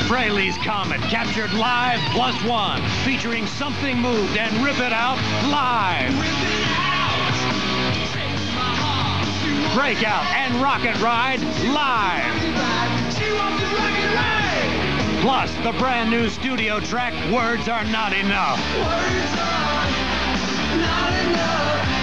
Frehleys Comet, captured live +1, featuring Something Moved and Rip It Out live. Breakout and Rocket Ride live. Plus the brand new studio track, Words Are Not Enough. Words are not enough.